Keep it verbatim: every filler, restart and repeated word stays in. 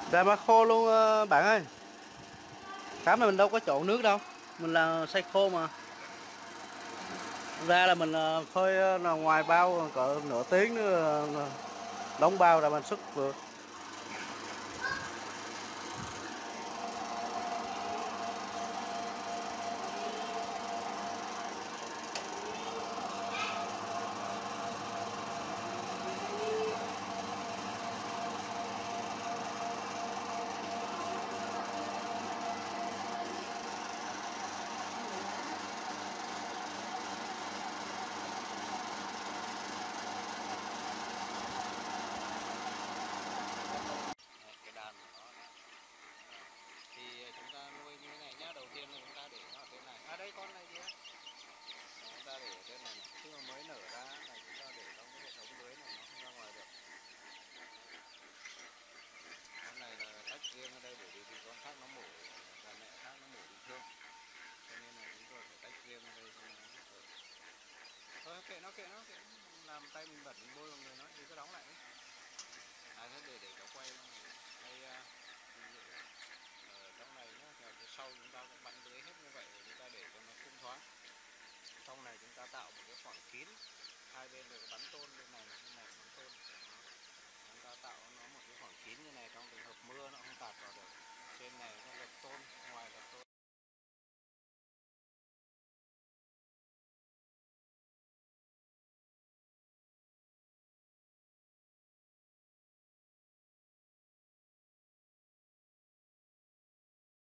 Ra mà khô luôn ờ, bạn ơi. Cám này mình đâu có trộn nước đâu, mình là xay khô mà. Ra là mình ờ, phơi ờ, ngoài bao cỡ nửa tiếng nữa, ờ, đóng bao ra mình xuất vừa.